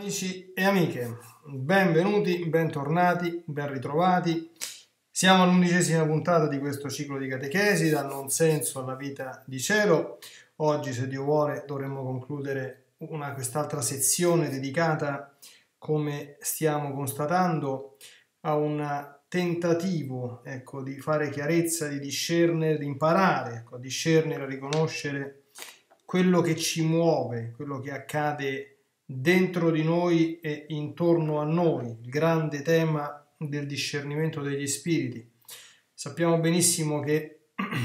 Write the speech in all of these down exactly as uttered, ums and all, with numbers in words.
Amici e amiche, benvenuti, bentornati, ben ritrovati. Siamo all'undicesima puntata di questo ciclo di catechesi, dal non senso alla vita di cielo. Oggi, se Dio vuole, dovremmo concludere una, quest'altra sezione dedicata, come stiamo constatando, a un tentativo ecco, di fare chiarezza, di discernere, di imparare ecco, a discernere, a riconoscere quello che ci muove, quello che accade dentro di noi e intorno a noi, il grande tema del discernimento degli spiriti. Sappiamo benissimo che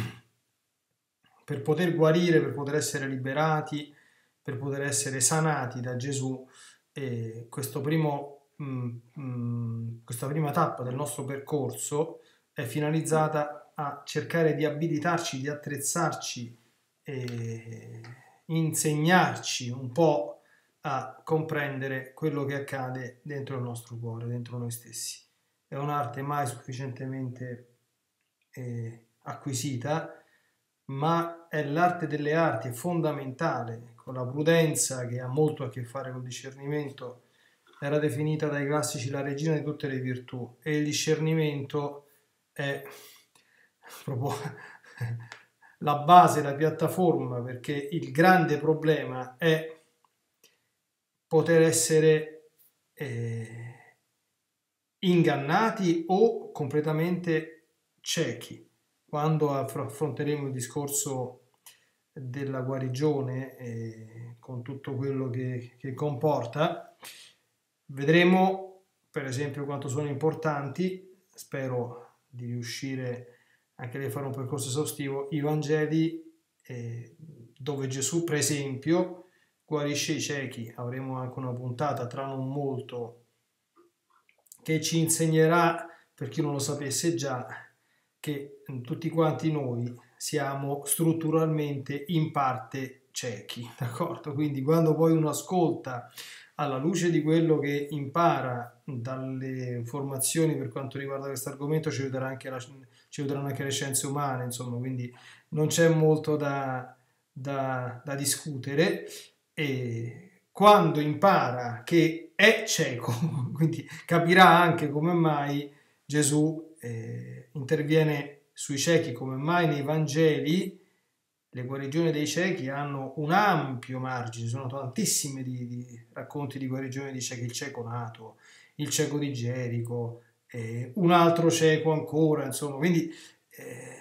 per poter guarire, per poter essere liberati, per poter essere sanati da Gesù, eh, questo primo, mh, mh, questa prima tappa del nostro percorso è finalizzata a cercare di abilitarci, di attrezzarci e insegnarci un po' a comprendere quello che accade dentro il nostro cuore, dentro noi stessi. È un'arte mai sufficientemente eh, acquisita, ma è l'arte delle arti, è fondamentale. Con la prudenza, che ha molto a che fare col discernimento, era definita dai classici la regina di tutte le virtù, e il discernimento è proprio la base, la piattaforma, perché il grande problema è poter essere eh, ingannati o completamente ciechi. Quando affronteremo il discorso della guarigione eh, con tutto quello che, che comporta, vedremo per esempio quanto sono importanti, spero di riuscire anche a fare un percorso esaustivo, i Vangeli eh, dove Gesù per esempio guarisce i ciechi. Avremo anche una puntata tra non molto che ci insegnerà, per chi non lo sapesse già, che tutti quanti noi siamo strutturalmente in parte ciechi, d'accordo? Quindi quando poi uno ascolta alla luce di quello che impara dalle informazioni per quanto riguarda questo argomento, ci aiuterà anche la, ci aiuteranno anche le scienze umane, insomma, quindi non c'è molto da, da, da discutere. E quando impara che è cieco, quindi capirà anche come mai Gesù eh, interviene sui ciechi, come mai nei Vangeli le guarigioni dei ciechi hanno un ampio margine, ci sono tantissimi di, di racconti di guarigioni di ciechi, il cieco nato, il cieco di Gerico, eh, un altro cieco ancora, insomma, quindi eh,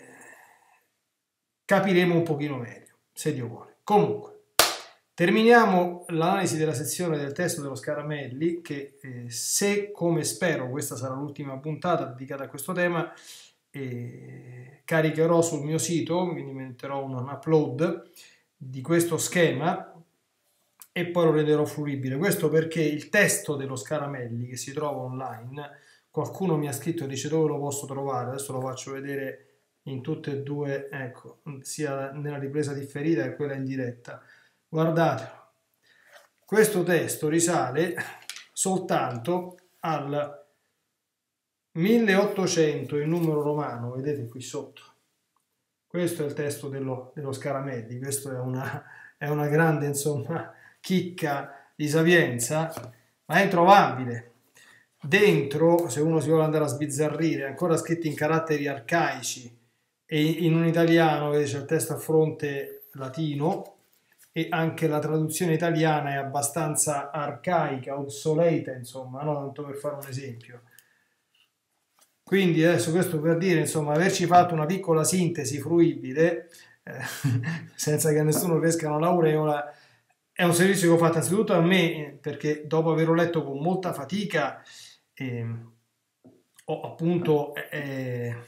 capiremo un pochino meglio, se Dio vuole. Comunque, terminiamo l'analisi della sezione del testo dello Scaramelli, che eh, se, come spero, questa sarà l'ultima puntata dedicata a questo tema, eh, caricherò sul mio sito, quindi metterò un upload di questo schema e poi lo renderò fruibile. Questo perché il testo dello Scaramelli, che si trova online, qualcuno mi ha scritto e dice dove lo posso trovare, adesso lo faccio vedere in tutte e due, ecco, sia nella ripresa differita che quella in diretta. Guardatelo, questo testo risale soltanto al milleottocento in numero romano, vedete qui sotto. Questo è il testo dello, dello Scaramelli, questo è una, è una grande insomma chicca di sapienza, ma è introvabile. Dentro, se uno si vuole andare a sbizzarrire, è ancora scritto in caratteri arcaici e in un italiano, vede, c'è il testo a fronte latino, e anche la traduzione italiana è abbastanza arcaica, obsoleta, insomma, no? Tanto per fare un esempio. Quindi adesso questo per dire, insomma, averci fatto una piccola sintesi fruibile, eh, senza che nessuno pescano l'aureola, è un servizio che ho fatto anzitutto a me, perché dopo averlo letto con molta fatica, eh, ho appunto, eh,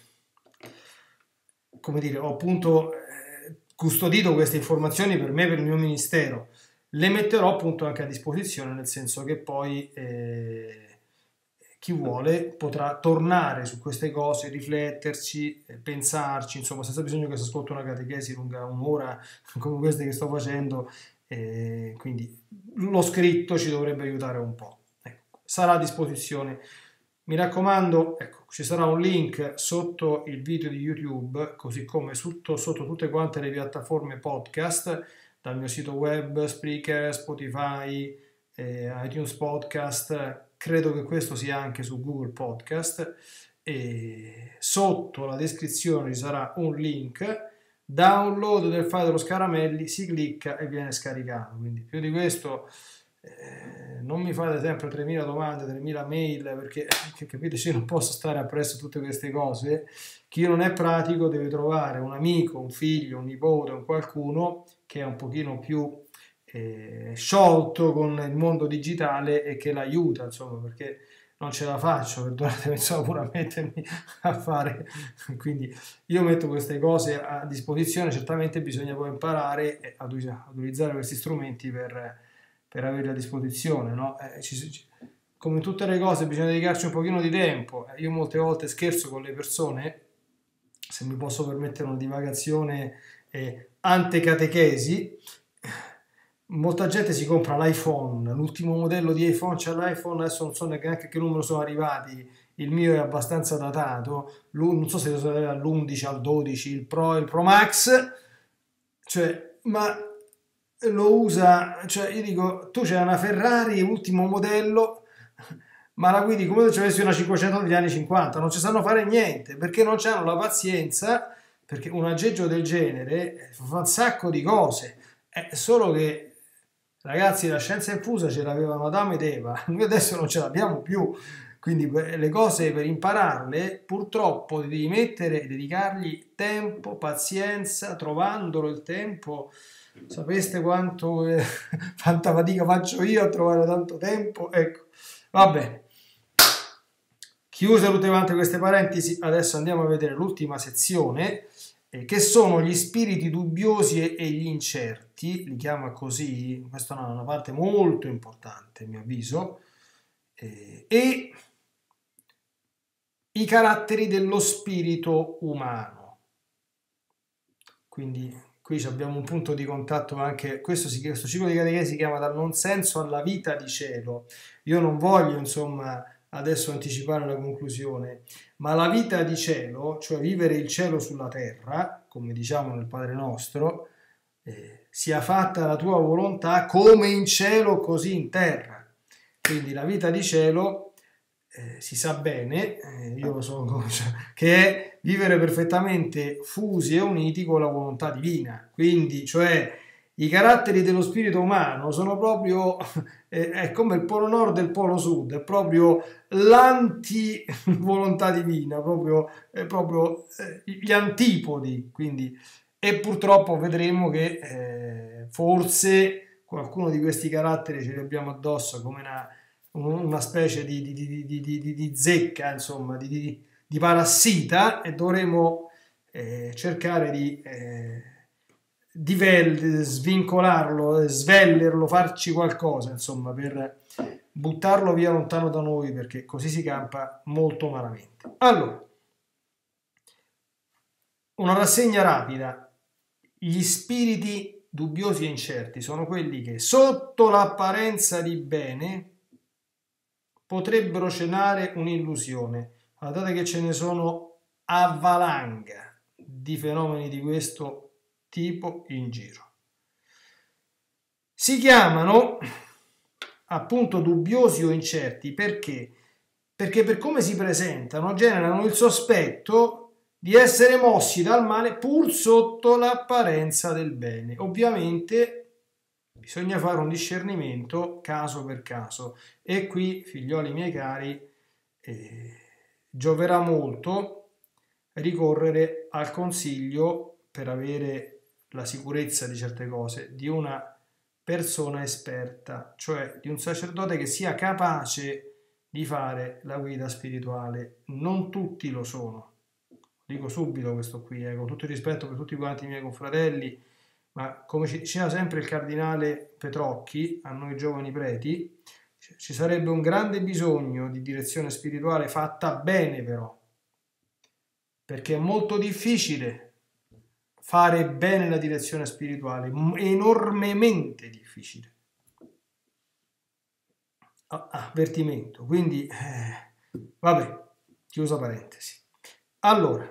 come dire, ho appunto custodito queste informazioni per me, per il mio ministero. Le metterò appunto anche a disposizione, nel senso che poi eh, chi vuole potrà tornare su queste cose, rifletterci, pensarci, insomma, senza bisogno che si ascolti una catechesi lunga un'ora come queste che sto facendo, eh, quindi lo scritto ci dovrebbe aiutare un po'. Ecco, sarà a disposizione. Mi raccomando, ecco, ci sarà un link sotto il video di YouTube, così come sotto, sotto tutte quante le piattaforme podcast, dal mio sito web, Spreaker, Spotify, eh, iTunes Podcast, credo che questo sia anche su Google Podcast, e sotto la descrizione ci sarà un link, download del file dello Scaramelli, si clicca e viene scaricato. Quindi più di questo eh, non mi fate sempre tremila domande, tremila mail, perché, perché capite, io non posso stare appresso a tutte queste cose. Chi non è pratico deve trovare un amico, un figlio, un nipote, un qualcuno che è un pochino più eh, sciolto con il mondo digitale e che l'aiuta, insomma, perché non ce la faccio, perdonate, pensavo pure a mettermi a fare, quindi io metto queste cose a disposizione. Certamente bisogna poi imparare ad utilizzare questi strumenti per, per averli a disposizione, no? Eh, ci, ci, come in tutte le cose bisogna dedicarci un pochino di tempo. Io molte volte scherzo con le persone, se mi posso permettere una divagazione eh, antecatechesi. Molta gente si compra l'iPhone, l'ultimo modello di iPhone, c'è l'iPhone, adesso non so neanche a che numero sono arrivati, il mio è abbastanza datato, non so se all'undici, al dodici, il Pro, il Pro Max, cioè, ma lo usa, cioè io dico, tu c'è una Ferrari, ultimo modello, ma la guidi come se ci avessi una cinquecento degli anni cinquanta, non ci sanno fare niente, perché non hanno la pazienza, perché un aggeggio del genere fa un sacco di cose, è solo che ragazzi, la scienza infusa ce l'avevano Adamo ed Eva, noi adesso non ce l'abbiamo più, quindi le cose per impararle purtroppo devi mettere, dedicargli tempo, pazienza, trovandolo il tempo. Sapeste quanto eh, quanta fatica faccio io a trovare tanto tempo? Ecco, va bene. Chiuse tutte quante queste parentesi, adesso andiamo a vedere l'ultima sezione, eh, che sono gli spiriti dubbiosi e, e gli incerti, li chiama così, questa è una parte molto importante a mio avviso, eh, e i caratteri dello spirito umano. Quindi qui abbiamo un punto di contatto anche, questo, si, questo ciclo di catechesi si chiama Dal non senso alla vita di cielo. Io non voglio insomma adesso anticipare la conclusione, ma la vita di cielo, cioè vivere il cielo sulla terra, come diciamo nel Padre Nostro, eh, sia fatta la tua volontà come in cielo così in terra. Quindi la vita di cielo eh, si sa bene, eh, io lo so, cioè, che è vivere perfettamente fusi e uniti con la volontà divina. Quindi, cioè, i caratteri dello spirito umano sono proprio, eh, è come il polo nord e il polo sud, è proprio l'anti volontà divina, proprio, è proprio eh, gli antipodi, quindi, e purtroppo vedremo che eh, forse qualcuno di questi caratteri ce li abbiamo addosso come una, una specie di, di, di, di, di, di zecca, insomma, di, di, di parassita, e dovremo eh, cercare di... Eh, di svincolarlo, svellerlo, farci qualcosa, insomma, per buttarlo via lontano da noi, perché così si campa molto malamente. Allora, una rassegna rapida. Gli spiriti dubbiosi e incerti sono quelli che sotto l'apparenza di bene potrebbero celare un'illusione. Guardate che ce ne sono a valanga di fenomeni di questo tipo in giro. Si chiamano appunto dubbiosi o incerti perché? Perché per come si presentano generano il sospetto di essere mossi dal male pur sotto l'apparenza del bene. Ovviamente bisogna fare un discernimento caso per caso, e qui, figlioli miei cari, eh, gioverà molto ricorrere al consiglio, per avere la sicurezza di certe cose, di una persona esperta, cioè di un sacerdote che sia capace di fare la guida spirituale. Non tutti lo sono, dico subito questo qui, eh, con tutto il rispetto per tutti quanti i miei confratelli, ma come ci diceva sempre il cardinale Petrocchi a noi giovani preti, ci sarebbe un grande bisogno di direzione spirituale fatta bene, però, perché è molto difficile fare bene la direzione spirituale, enormemente difficile. Avvertimento. Quindi, eh, vabbè, chiusa parentesi. Allora,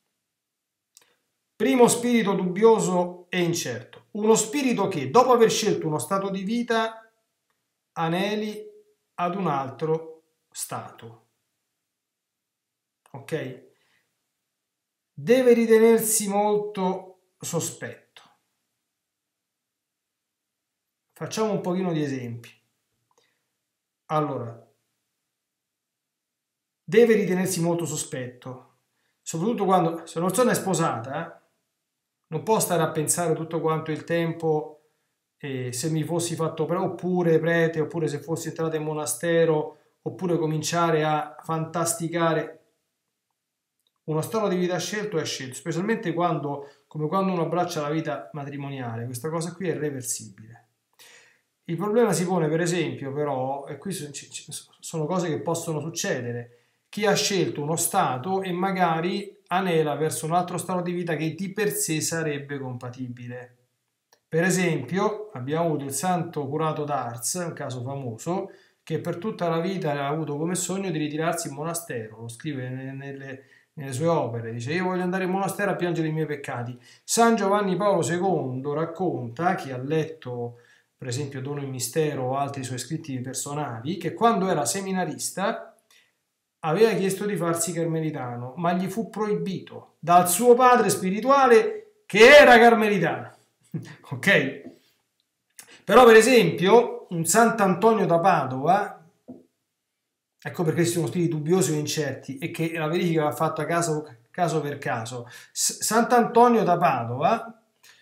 primo spirito dubbioso e incerto. Uno spirito che, dopo aver scelto uno stato di vita, aneli ad un altro stato. Ok? Deve ritenersi molto sospetto. Facciamo un pochino di esempi. Allora, deve ritenersi molto sospetto, soprattutto quando, se una persona è sposata, eh, non può stare a pensare tutto quanto il tempo eh, se mi fossi fatto pre- oppure prete, oppure se fossi entrato in monastero, oppure cominciare a fantasticare. Uno stato di vita scelto è scelto, specialmente quando, come quando uno abbraccia la vita matrimoniale. Questa cosa qui è irreversibile. Il problema si pone, per esempio, però, e qui sono cose che possono succedere, chi ha scelto uno stato e magari anela verso un altro stato di vita che di per sé sarebbe compatibile. Per esempio, abbiamo avuto il santo curato d'Ars, un caso famoso, che per tutta la vita ha avuto come sogno di ritirarsi in monastero, lo scrive nelle, nelle sue opere, dice: io voglio andare in monastero a piangere i miei peccati. San Giovanni Paolo secondo racconta, chi ha letto per esempio Dono e Mistero o altri suoi scritti personali, che quando era seminarista aveva chiesto di farsi carmelitano, ma gli fu proibito dal suo padre spirituale che era carmelitano. Ok? Però per esempio un Sant'Antonio da Padova, ecco perché ci sono spiriti dubbiosi o incerti e che la verifica va fatta caso, caso per caso. S- Sant'Antonio da Padova,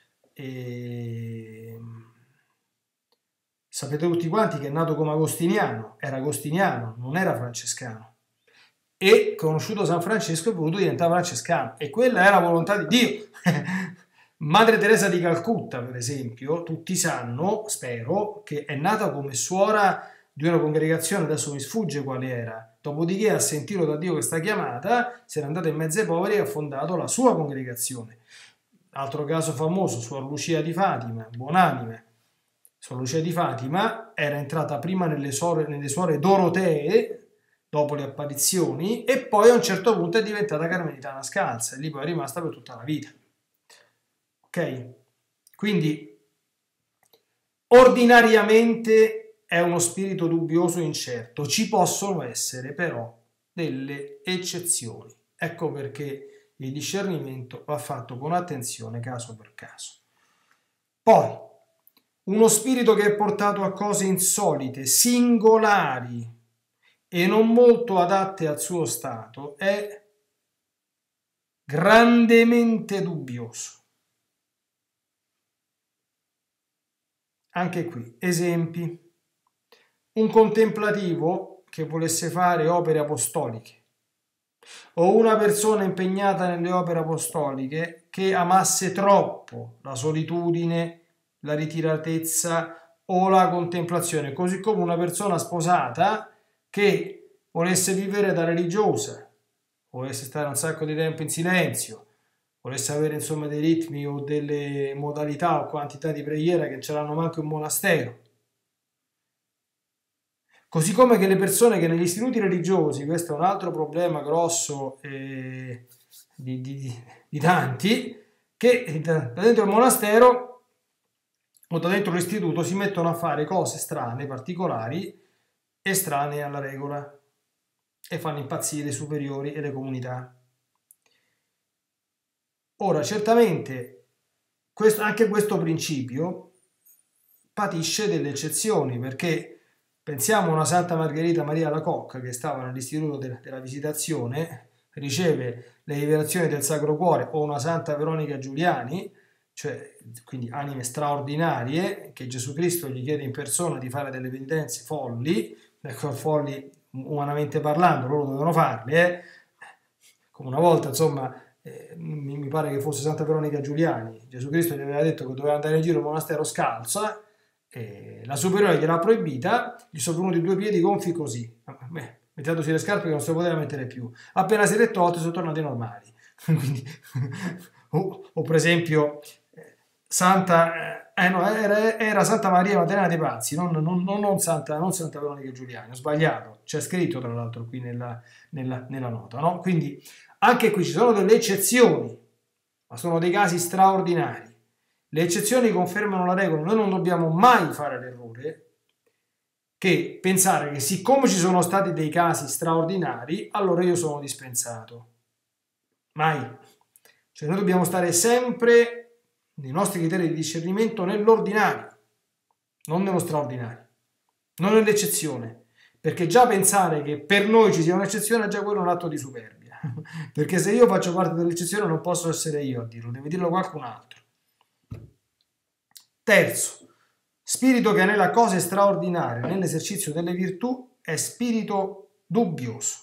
eh, sapete tutti quanti che è nato come agostiniano, era agostiniano, non era francescano. E conosciuto San Francesco è voluto diventare francescano e quella era la volontà di Dio. Madre Teresa di Calcutta, per esempio, tutti sanno, spero, che è nata come suora di una congregazione, adesso mi sfugge quale era, dopodiché ha sentito da Dio questa chiamata, se n'è andata in mezzo ai poveri e ha fondato la sua congregazione. Altro caso famoso, Suor Lucia di Fatima, buonanime. Suor Lucia di Fatima era entrata prima nelle suore, nelle suore Dorotee, dopo le apparizioni, e poi a un certo punto è diventata carmelitana scalza e lì poi è rimasta per tutta la vita. Ok? Quindi ordinariamente è uno spirito dubbioso e incerto, ci possono essere però delle eccezioni. Ecco perché il discernimento va fatto con attenzione caso per caso. Poi, uno spirito che è portato a cose insolite, singolari e non molto adatte al suo stato è grandemente dubbioso. Anche qui, esempi. Un contemplativo che volesse fare opere apostoliche o una persona impegnata nelle opere apostoliche che amasse troppo la solitudine, la ritiratezza o la contemplazione, così come una persona sposata che volesse vivere da religiosa, volesse stare un sacco di tempo in silenzio, volesse avere insomma dei ritmi o delle modalità o quantità di preghiera che ce l'hanno manco in monastero. Così come che le persone che negli istituti religiosi, questo è un altro problema grosso eh, di, di, di tanti, che da dentro il monastero o da dentro l'istituto si mettono a fare cose strane, particolari, estranee alla regola e fanno impazzire i superiori e le comunità. Ora, certamente, questo, anche questo principio patisce delle eccezioni, perché pensiamo a una Santa Margherita Maria Alacoque che stava nell'istituto de- della Visitazione, riceve le rivelazioni del Sacro Cuore, o una Santa Veronica Giuliani, cioè quindi anime straordinarie, che Gesù Cristo gli chiede in persona di fare delle penitenze folli, ecco, folli umanamente parlando, loro dovevano farle, eh? Come una volta, insomma, eh, mi, mi pare che fosse Santa Veronica Giuliani, Gesù Cristo gli aveva detto che doveva andare in giro al monastero scalza, eh, la superiore gliel'ha proibita, gli sono venuti due piedi gonfi così, beh, mettendosi le scarpe che non si poteva mettere più, appena si è tolte sono tornati normali. Quindi, o, o per esempio Santa, eh, no, era, era Santa Maria Maddalena dei Pazzi, non, non, non, Santa, non Santa Veronica Giuliani, ho sbagliato, c'è scritto tra l'altro qui nella, nella, nella nota, no? Quindi anche qui ci sono delle eccezioni, ma sono dei casi straordinari. Le eccezioni confermano la regola, noi non dobbiamo mai fare l'errore che pensare che siccome ci sono stati dei casi straordinari, allora io sono dispensato. Mai. Cioè noi dobbiamo stare sempre nei nostri criteri di discernimento nell'ordinario, non nello straordinario, non nell'eccezione, perché già pensare che per noi ci sia un'eccezione è già quello un atto di superbia, perché se io faccio parte dell'eccezione non posso essere io a dirlo, deve dirlo qualcun altro. Terzo, spirito che anela cose straordinarie nell'esercizio delle virtù è spirito dubbioso.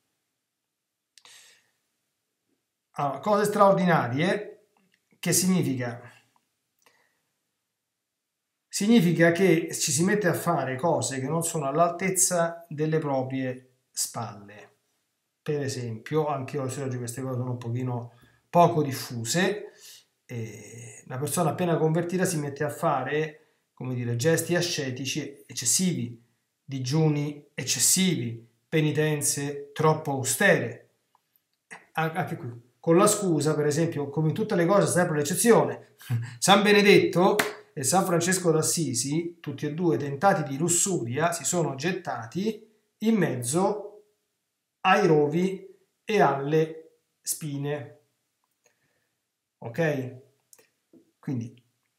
Allora, cose straordinarie, che significa? Significa che ci si mette a fare cose che non sono all'altezza delle proprie spalle. Per esempio, anche oggi queste cose sono un pochino poco diffuse, e la persona appena convertita si mette a fare, come dire, gesti ascetici eccessivi, digiuni eccessivi, penitenze troppo austere. Anche qui, con la scusa, per esempio, come in tutte le cose, sempre l'eccezione. San Benedetto e San Francesco d'Assisi, tutti e due tentati di lussuria, si sono gettati in mezzo ai rovi e alle spine. Ok? Quindi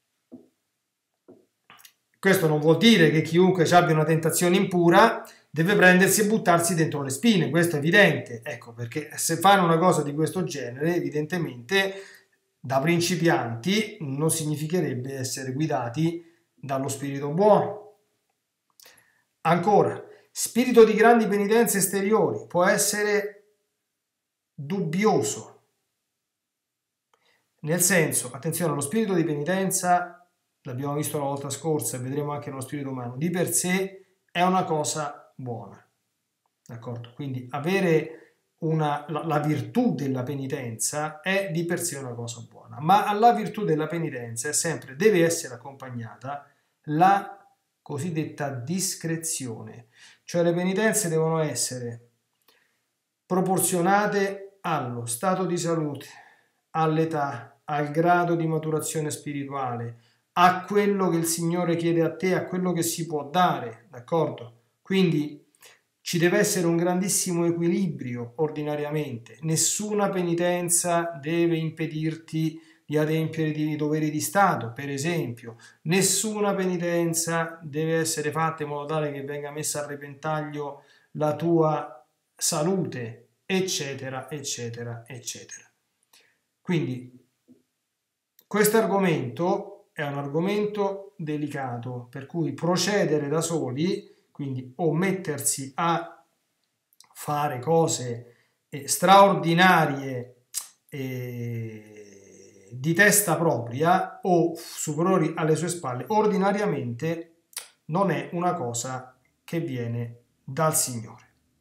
questo non vuol dire che chiunque abbia una tentazione impura deve prendersi e buttarsi dentro le spine, questo è evidente, ecco, perché se fanno una cosa di questo genere, evidentemente da principianti non significherebbe essere guidati dallo spirito buono. Ancora, spirito di grandi penitenze esteriori può essere dubbioso, nel senso, attenzione, lo spirito di penitenza, l'abbiamo visto la volta scorsa e vedremo anche nello spirito umano, di per sé è una cosa buona, d'accordo? Quindi avere una, la, la virtù della penitenza è di per sé una cosa buona, ma alla virtù della penitenza è sempre, deve essere accompagnata la cosiddetta discrezione, cioè le penitenze devono essere proporzionate allo stato di salute, all'età, al grado di maturazione spirituale, a quello che il Signore chiede a te, a quello che si può dare, d'accordo? Quindi ci deve essere un grandissimo equilibrio ordinariamente, nessuna penitenza deve impedirti di adempiere i doveri di Stato, per esempio, nessuna penitenza deve essere fatta in modo tale che venga messa a repentaglio la tua salute, eccetera, eccetera, eccetera. Quindi questo argomento è un argomento delicato, per cui procedere da soli, quindi o mettersi a fare cose eh, straordinarie eh, di testa propria o superiori alle sue spalle, ordinariamente non è una cosa che viene dal Signore.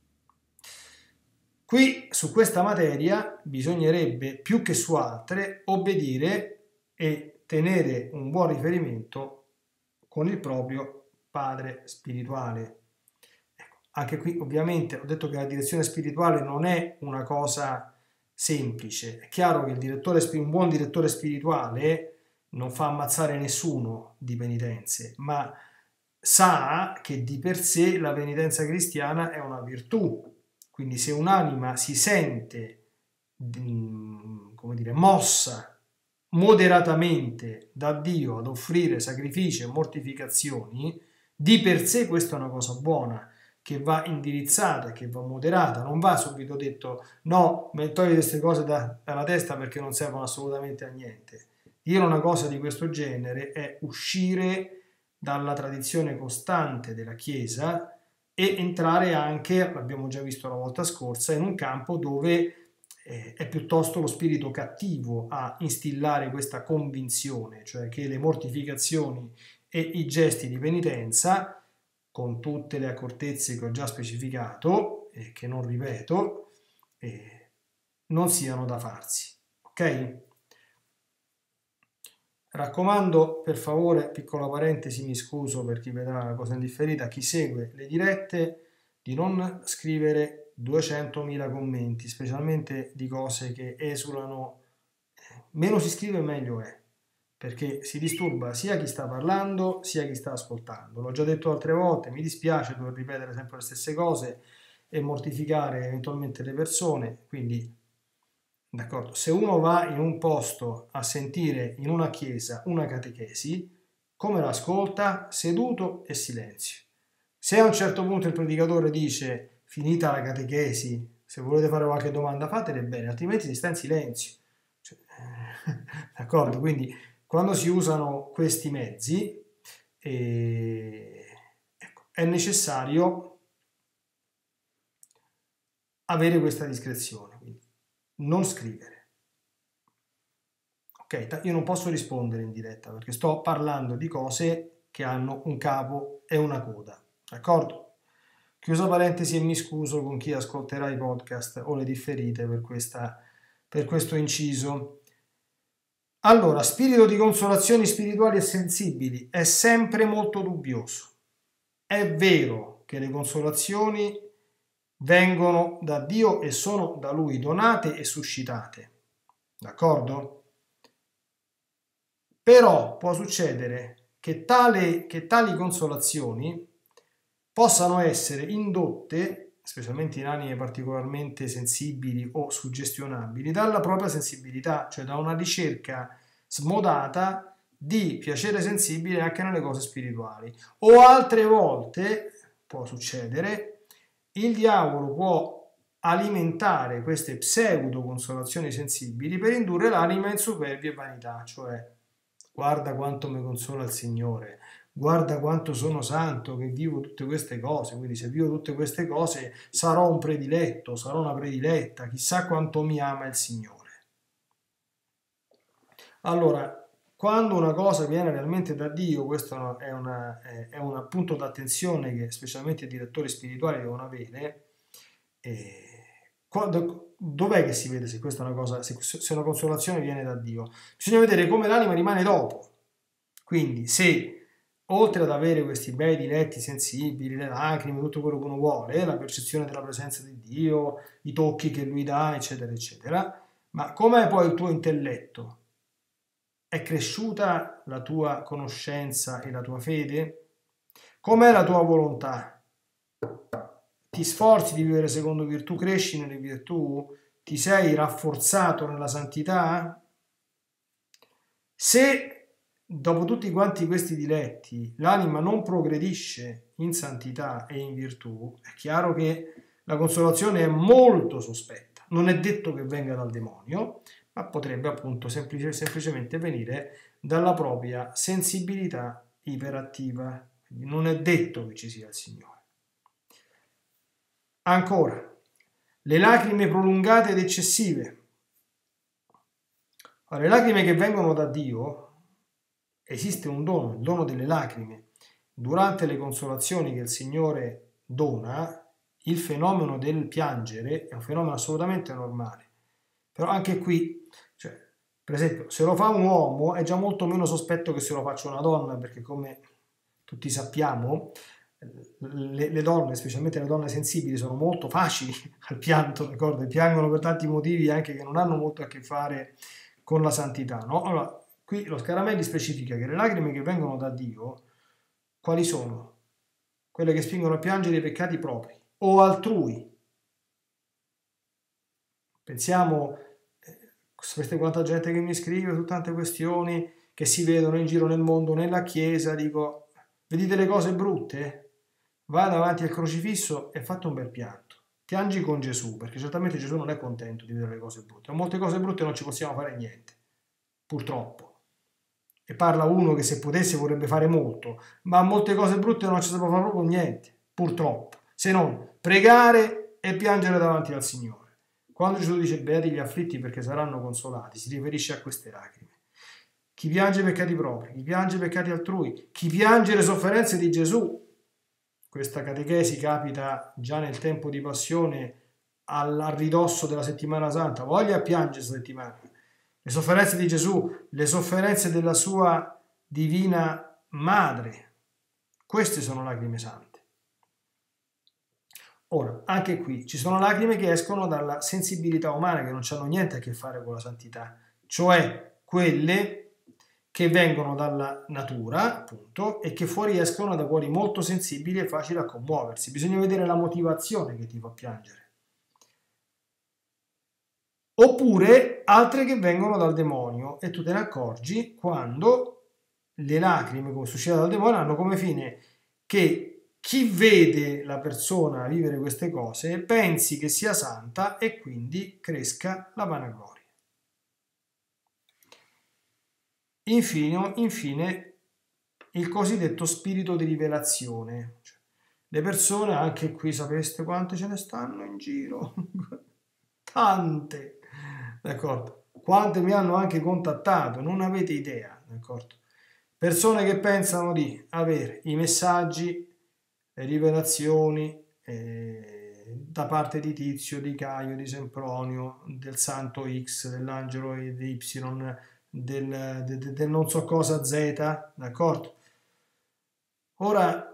Qui su questa materia bisognerebbe più che su altre obbedire e tenere un buon riferimento con il proprio padre spirituale. Ecco, anche qui ovviamente ho detto che la direzione spirituale non è una cosa semplice. È chiaro che il direttore, un buon direttore spirituale non fa ammazzare nessuno di penitenze, ma sa che di per sé la penitenza cristiana è una virtù. Quindi se un'anima si sente, come dire, mossa moderatamente da Dio ad offrire sacrifici e mortificazioni, di per sé questa è una cosa buona, che va indirizzata, che va moderata, non va subito detto no, mi togli queste cose da, dalla testa perché non servono assolutamente a niente. Dire una cosa di questo genere è uscire dalla tradizione costante della Chiesa e entrare anche, l'abbiamo già visto la volta scorsa, in un campo dove eh, è piuttosto lo spirito cattivo a instillare questa convinzione, cioè che le mortificazioni e i gesti di penitenza, con tutte le accortezze che ho già specificato e che non ripeto, eh, non siano da farsi, ok? Raccomando, per favore, piccola parentesi, mi scuso per chi vedrà la cosa indifferita, chi segue le dirette, di non scrivere duecentomila commenti, specialmente di cose che esulano. Meno si scrive meglio è, perché si disturba sia chi sta parlando sia chi sta ascoltando. L'ho già detto altre volte, mi dispiace dover ripetere sempre le stesse cose e mortificare eventualmente le persone, quindi d'accordo, se uno va in un posto a sentire in una chiesa una catechesi, come l'ascolta? Seduto e silenzio. Se a un certo punto il predicatore dice finita la catechesi, se volete fare qualche domanda fatele bene, altrimenti si sta in silenzio. Cioè, d'accordo? Quindi quando si usano questi mezzi eh, ecco, è necessario avere questa discrezione, quindi non scrivere. Ok, io non posso rispondere in diretta perché sto parlando di cose che hanno un capo e una coda, d'accordo? Chiusa parentesi e mi scuso con chi ascolterà i podcast o le differite per, questa, per questo inciso. Allora, spirito di consolazioni spirituali e sensibili è sempre molto dubbioso. È vero che le consolazioni vengono da Dio e sono da Lui donate e suscitate, d'accordo? Però può succedere che, tale, che tali consolazioni possano essere indotte, specialmente in anime particolarmente sensibili o suggestionabili, dalla propria sensibilità, cioè da una ricerca smodata di piacere sensibile anche nelle cose spirituali. O altre volte, può succedere, il diavolo può alimentare queste pseudo consolazioni sensibili per indurre l'anima in superbia e vanità, cioè guarda quanto mi consola il Signore, guarda quanto sono santo che vivo tutte queste cose, quindi se vivo tutte queste cose sarò un prediletto, sarò una prediletta, chissà quanto mi ama il Signore. Allora, quando una cosa viene realmente da Dio, questo è, una, è un punto d'attenzione che specialmente i direttori spirituali devono avere. E quando, dov'è che si vede se questa è una cosa, se, se una consolazione viene da Dio? Bisogna vedere come l'anima rimane dopo. Quindi se oltre ad avere questi bei diletti sensibili, le lacrime, tutto quello che uno vuole, la percezione della presenza di Dio, i tocchi che lui dà, eccetera, eccetera, ma com'è poi il tuo intelletto? È cresciuta la tua conoscenza e la tua fede? Com'è la tua volontà? Ti sforzi di vivere secondo virtù, cresci nelle virtù, ti sei rafforzato nella santità? Se dopo tutti quanti questi diletti l'anima non progredisce in santità e in virtù, è chiaro che la consolazione è molto sospetta. Non è detto che venga dal demonio, ma potrebbe appunto semplice, semplicemente venire dalla propria sensibilità iperattiva. Quindi non è detto che ci sia il Signore. Ancora, le lacrime prolungate ed eccessive. Allora, le lacrime che vengono da Dio, esiste un dono, il dono delle lacrime. Durante le consolazioni che il Signore dona, il fenomeno del piangere è un fenomeno assolutamente normale. Però anche qui, cioè, per esempio, se lo fa un uomo è già molto meno sospetto che se lo faccia una donna, perché come tutti sappiamo, le, le donne, specialmente le donne sensibili, sono molto facili al pianto, d'accordo? E piangono per tanti motivi anche che non hanno molto a che fare con la santità, no? Allora, qui lo Scaramelli specifica che le lacrime che vengono da Dio, quali sono? Quelle che spingono a piangere i peccati propri o altrui. Pensiamo, eh, sapete quanta gente che mi scrive su tante questioni che si vedono in giro nel mondo, nella chiesa, dico, vedete le cose brutte? Vai davanti al crocifisso e fate un bel pianto. Piangi con Gesù, perché certamente Gesù non è contento di vedere le cose brutte. A molte cose brutte non ci possiamo fare niente, purtroppo. E parla uno che se potesse vorrebbe fare molto, ma a molte cose brutte non ci si può fare proprio niente, purtroppo, se non pregare e piangere davanti al Signore. Quando Gesù dice beati gli afflitti perché saranno consolati, si riferisce a queste lacrime. Chi piange i peccati propri, chi piange i peccati altrui, chi piange le sofferenze di Gesù. Questa catechesi capita già nel tempo di passione al ridosso della settimana santa, voglia piangere questa settimana. Le sofferenze di Gesù, le sofferenze della sua divina madre, queste sono lacrime sante. Ora, anche qui ci sono lacrime che escono dalla sensibilità umana, che non hanno niente a che fare con la santità, cioè quelle che vengono dalla natura, appunto, e che fuoriescono da cuori molto sensibili e facili a commuoversi. Bisogna vedere la motivazione che ti fa piangere. Oppure altre che vengono dal demonio, e tu te ne accorgi quando le lacrime, come suscitate dal demonio, hanno come fine che chi vede la persona vivere queste cose pensi che sia santa e quindi cresca la vanagloria. Infine, infine il cosiddetto spirito di rivelazione. Le persone, anche qui sapeste quante ce ne stanno in giro? Tante, d'accordo? Quante mi hanno anche contattato, non avete idea, d'accordo? Persone che pensano di avere i messaggi, le rivelazioni eh, da parte di Tizio, di Caio, di Sempronio, del santo X, dell'angelo Y, del, del, del non so cosa Z, d'accordo? Ora,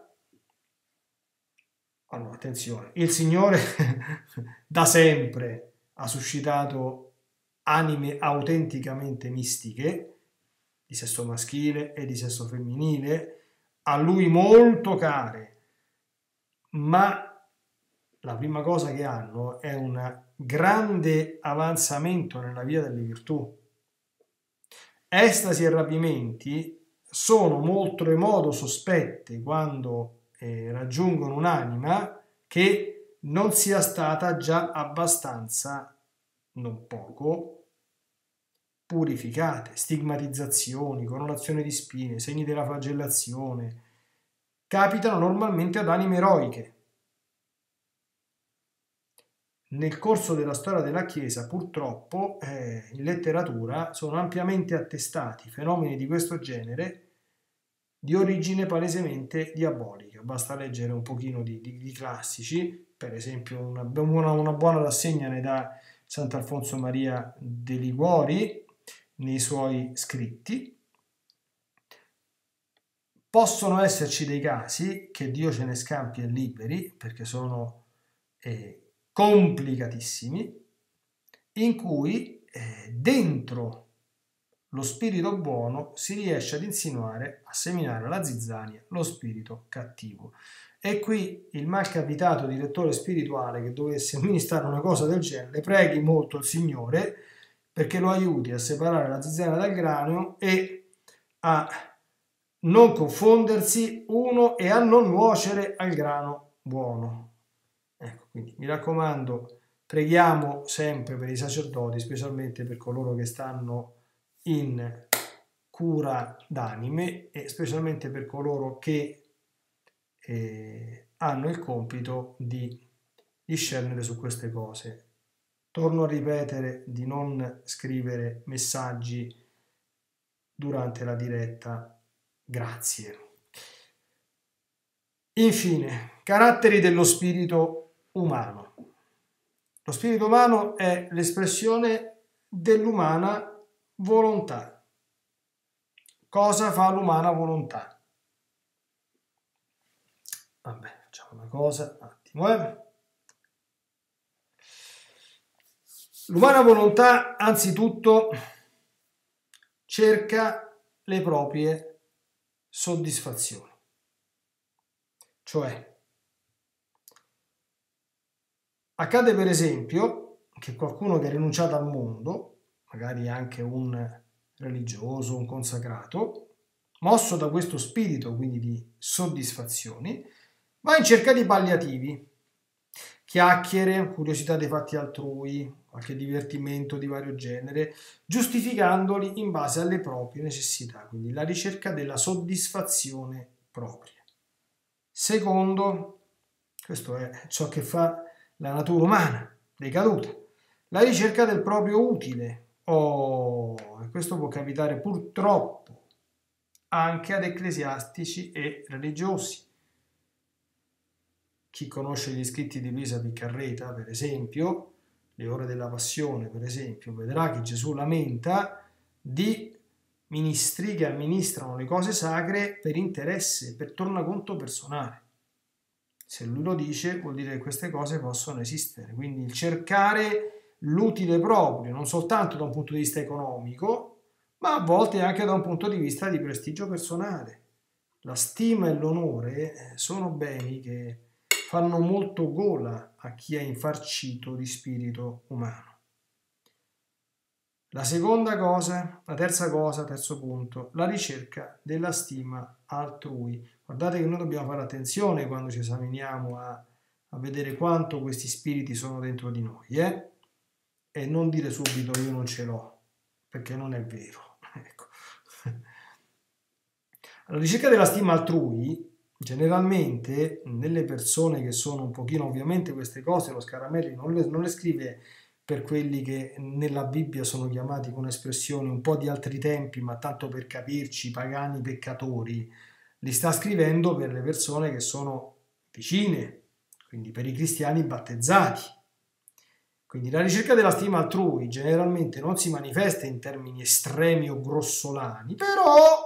allora, attenzione, il Signore da sempre ha suscitato anime autenticamente mistiche, di sesso maschile e di sesso femminile, a Lui molto care, ma la prima cosa che hanno è un grande avanzamento nella via delle virtù. Estasi e rapimenti sono molto in modo sospette quando eh, raggiungono un'anima che non sia stata già abbastanza, non poco, purificate. Stigmatizzazioni, coronazione di spine, segni della flagellazione capitano normalmente ad anime eroiche. Nel corso della storia della Chiesa, purtroppo, eh, in letteratura sono ampiamente attestati fenomeni di questo genere di origine palesemente diabolica. Basta leggere un pochino di, di, di classici, per esempio una, una, una buona rassegna ne dà Sant'Alfonso Maria de Liguori nei suoi scritti. Possono esserci dei casi, che Dio ce ne scampi e liberi, perché sono eh, complicatissimi, in cui eh, dentro lo spirito buono si riesce ad insinuare, a seminare alla zizzania lo spirito cattivo. E qui il malcapitato direttore spirituale che dovesse amministrare una cosa del genere preghi molto il Signore perché lo aiuti a separare la zizzania dal grano e a non confondersi uno e a non nuocere al grano buono. Ecco, quindi mi raccomando, preghiamo sempre per i sacerdoti, specialmente per coloro che stanno in cura d'anime e specialmente per coloro che eh, hanno il compito di discernere su queste cose. Torno a ripetere di non scrivere messaggi durante la diretta. Grazie. Infine, caratteri dello spirito umano. Lo spirito umano è l'espressione dell'umana volontà. Cosa fa l'umana volontà? Vabbè, facciamo una cosa, un attimo, eh. L'umana volontà, anzitutto, cerca le proprie soddisfazioni. Cioè, accade per esempio che qualcuno che ha rinunciato al mondo, magari anche un religioso, un consacrato, mosso da questo spirito, quindi di soddisfazioni, va in cerca di palliativi, chiacchiere, curiosità dei fatti altrui, qualche divertimento di vario genere, giustificandoli in base alle proprie necessità, quindi la ricerca della soddisfazione propria. Secondo, questo è ciò che fa la natura umana, decaduta, la ricerca del proprio utile. Oh, e questo può capitare purtroppo anche ad ecclesiastici e religiosi. Chi conosce gli scritti di Luisa Piccarreta, per esempio, le ore della passione, per esempio, vedrà che Gesù lamenta di ministri che amministrano le cose sacre per interesse, per tornaconto personale. Se lui lo dice, vuol dire che queste cose possono esistere. Quindi il cercare l'utile proprio, non soltanto da un punto di vista economico, ma a volte anche da un punto di vista di prestigio personale. La stima e l'onore sono beni che fanno molto gola a chi è infarcito di spirito umano. La seconda cosa, la terza cosa, terzo punto, la ricerca della stima altrui. Guardate che noi dobbiamo fare attenzione quando ci esaminiamo a, a vedere quanto questi spiriti sono dentro di noi, eh? E non dire subito io non ce l'ho, perché non è vero. Ecco. La ricerca della stima altrui, generalmente, nelle persone che sono un pochino, ovviamente queste cose, lo Scaramelli non le, non le scrive per quelli che nella Bibbia sono chiamati con espressioni un po' di altri tempi, ma tanto per capirci, pagani peccatori, li sta scrivendo per le persone che sono vicine, quindi per i cristiani battezzati. Quindi la ricerca della stima altrui generalmente non si manifesta in termini estremi o grossolani, però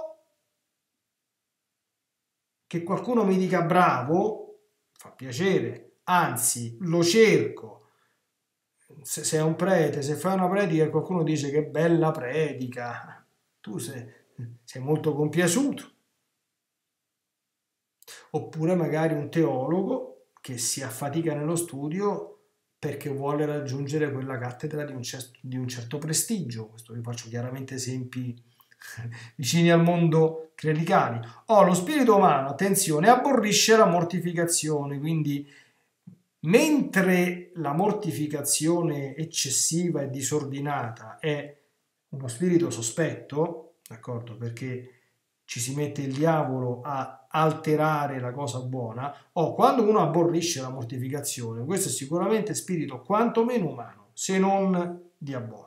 che qualcuno mi dica bravo fa piacere, anzi lo cerco. Se sei un prete, se fai una predica e qualcuno dice che bella predica, tu sei, sei molto compiaciuto. Oppure magari un teologo che si affatica nello studio perché vuole raggiungere quella cattedra di un, certo, di un certo prestigio. Questo vi faccio chiaramente esempi vicini al mondo clericali. Oh, lo spirito umano, attenzione, aborrisce la mortificazione, quindi mentre la mortificazione eccessiva e disordinata è uno spirito sospetto, d'accordo, perché ci si mette il diavolo a alterare la cosa buona, o quando uno aborrisce la mortificazione, questo è sicuramente spirito quantomeno umano, se non diabolico.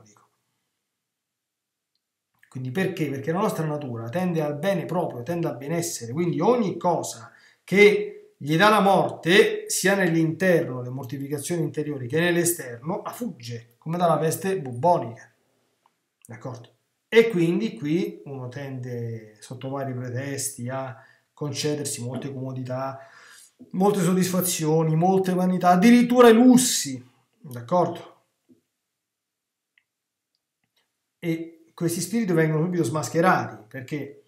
Quindi perché? Perché la nostra natura tende al bene proprio, tende al benessere, quindi ogni cosa che gli dà la morte, sia nell'interno, le mortificazioni interiori, che nell'esterno, la fugge, come dalla peste bubbonica. D'accordo? E quindi qui uno tende, sotto vari pretesti, a concedersi molte comodità, molte soddisfazioni, molte vanità, addirittura i lussi. D'accordo? E questi spiriti vengono subito smascherati, perché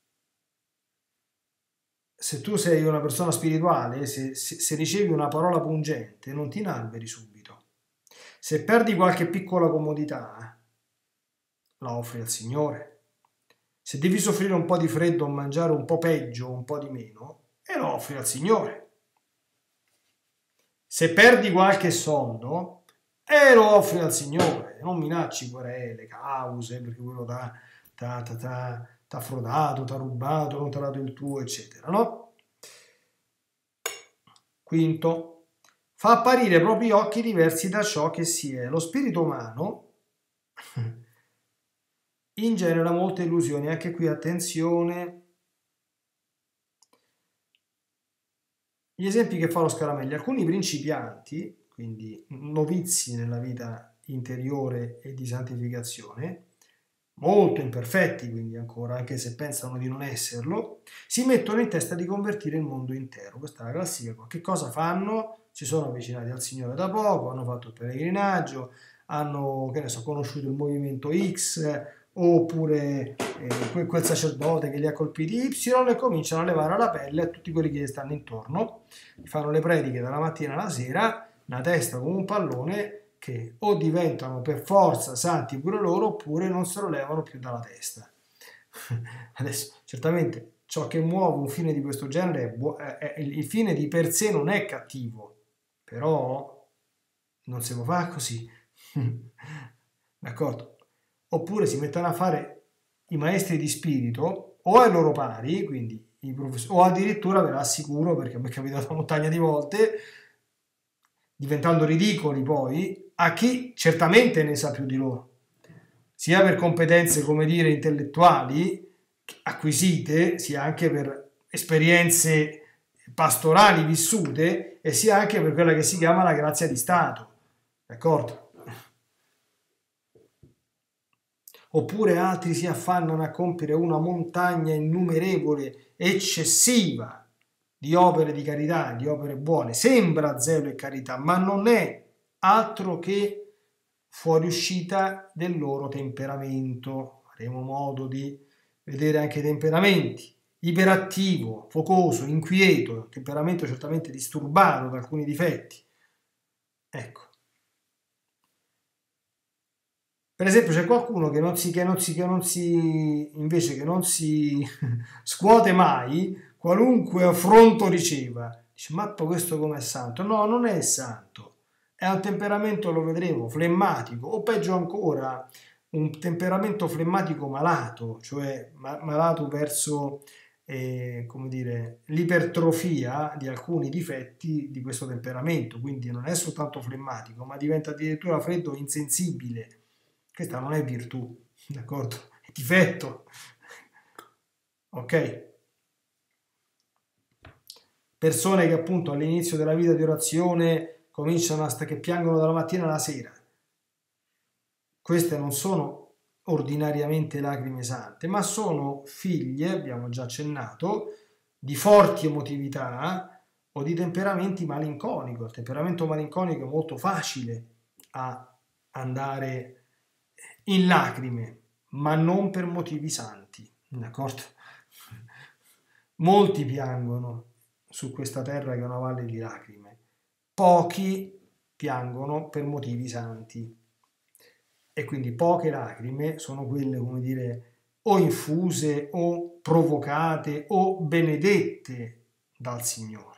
se tu sei una persona spirituale, se, se, se ricevi una parola pungente, non ti inalberi subito. Se perdi qualche piccola comodità, la offri al Signore. Se devi soffrire un po' di freddo o mangiare un po' peggio o un po' di meno, e lo offri al Signore. Se perdi qualche soldo, e lo offri al Signore. Non minacci querele, cause, perché quello t'ha, t'ha, t'ha, t'ha, t'ha frodato, t'ha rubato, non t'ha dato il tuo, eccetera, no? Quinto, fa apparire ai propri occhi diversi da ciò che si è. Lo spirito umano ingenera molte illusioni, anche qui attenzione. Gli esempi che fa lo Scaramelli, alcuni principianti, quindi novizi nella vita interiore e di santificazione, molto imperfetti quindi ancora, anche se pensano di non esserlo, si mettono in testa di convertire il mondo intero. Questa è la classica. Che cosa fanno? Si sono avvicinati al Signore da poco, hanno fatto il pellegrinaggio, hanno, che ne so, conosciuto il movimento X, oppure eh, quel sacerdote che li ha colpiti Y, e cominciano a levare la pelle a tutti quelli che gli stanno intorno, fanno le prediche dalla mattina alla sera, una testa come un pallone, che o diventano per forza santi pure loro, oppure non se lo levano più dalla testa. Adesso, certamente, ciò che muove un fine di questo genere è, bu- è, è il fine di per sé non è cattivo, però non si può fare così. D'accordo? Oppure si mettono a fare i maestri di spirito o ai loro pari, quindi i professori, o addirittura, ve l'assicuro, perché mi è capitato una montagna di volte, diventando ridicoli poi, a chi certamente ne sa più di loro, sia per competenze, come dire, intellettuali acquisite, sia anche per esperienze pastorali vissute, e sia anche per quella che si chiama la grazia di Stato. D'accordo? Oppure altri si affannano a compiere una montagna innumerevole, eccessiva, di opere di carità, di opere buone. Sembra zelo e carità, ma non è altro che fuoriuscita del loro temperamento. avremo modo di vedere anche i temperamenti. Iperattivo, focoso, inquieto, temperamento certamente disturbato da alcuni difetti. Ecco. Per esempio c'è qualcuno che non si, che non si, che non si, invece che non si scuote mai, qualunque affronto riceva. Dice, ma questo com'è santo? No, non è santo. È un temperamento, lo vedremo, flemmatico, o peggio ancora, un temperamento flemmatico malato, cioè malato verso, eh, come dire, l'ipertrofia di alcuni difetti di questo temperamento. Quindi non è soltanto flemmatico, ma diventa addirittura freddo e insensibile. Questa non è virtù, d'accordo? È difetto. Ok? Persone che appunto all'inizio della vita di orazione cominciano a stare che piangono dalla mattina alla sera. Queste non sono ordinariamente lacrime sante, ma sono figlie, abbiamo già accennato, di forti emotività o di temperamenti malinconico. Il temperamento malinconico è molto facile a andare in lacrime, ma non per motivi santi, d'accordo? Molti piangono su questa terra che è una valle di lacrime, pochi piangono per motivi santi, e quindi poche lacrime sono quelle, come dire, o infuse o provocate o benedette dal Signore.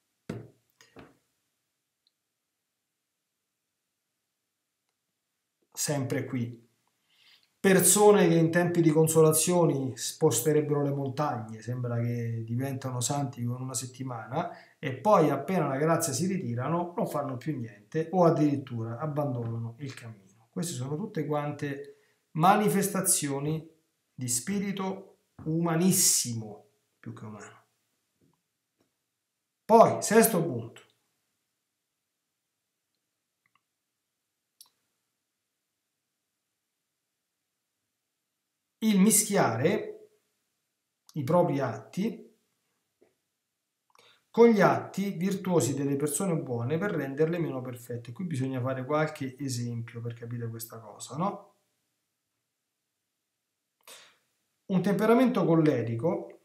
Sempre qui. Persone che in tempi di consolazioni sposterebbero le montagne, sembra che diventano santi con una settimana e poi appena la grazia si ritirano non fanno più niente o addirittura abbandonano il cammino. Queste sono tutte quante manifestazioni di spirito umanissimo più che umano. Poi, sesto punto. Il mischiare i propri atti con gli atti virtuosi delle persone buone per renderle meno perfette. Qui bisogna fare qualche esempio per capire questa cosa, no? Un temperamento collerico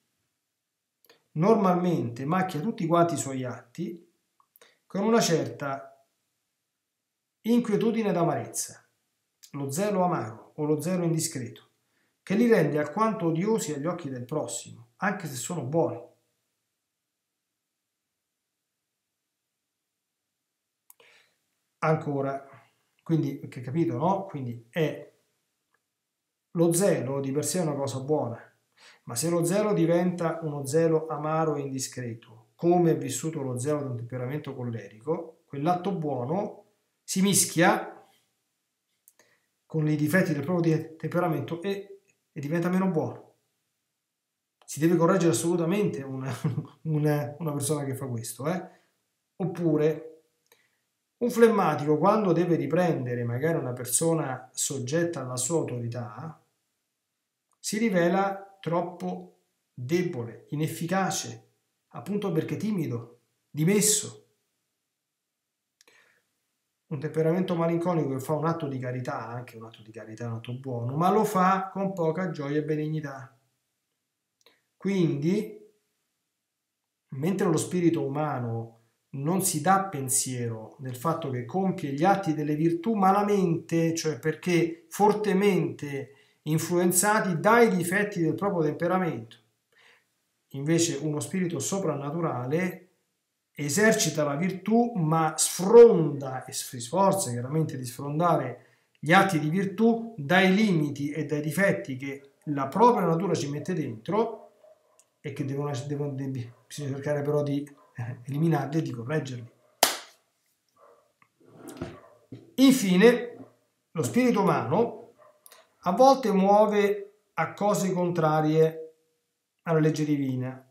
normalmente macchia tutti quanti i suoi atti con una certa inquietudine ed amarezza, lo zelo amaro o lo zelo indiscreto, che li rende alquanto odiosi agli occhi del prossimo, anche se sono buoni. Ancora, quindi, che capito, no? Quindi è lo zelo di per sé è una cosa buona, ma se lo zelo diventa uno zelo amaro e indiscreto, come è vissuto lo zelo di un temperamento collerico, quell'atto buono si mischia con i difetti del proprio temperamento e, e diventa meno buono. Si deve correggere assolutamente una, una, una persona che fa questo, eh? Oppure un flemmatico, quando deve riprendere magari una persona soggetta alla sua autorità, si rivela troppo debole, inefficace, appunto perché timido, dimesso. Un temperamento malinconico che fa un atto di carità, anche un atto di carità, un atto buono, ma lo fa con poca gioia e benignità. Quindi, mentre lo spirito umano non si dà pensiero del fatto che compie gli atti delle virtù malamente, cioè perché fortemente influenzati dai difetti del proprio temperamento. Invece uno spirito soprannaturale esercita la virtù, ma sfronda e si sforza chiaramente di sfrondare gli atti di virtù dai limiti e dai difetti che la propria natura ci mette dentro e che devono, devono, bisogna cercare però di eliminarli e di correggerli. Infine, lo spirito umano a volte muove a cose contrarie alla legge divina,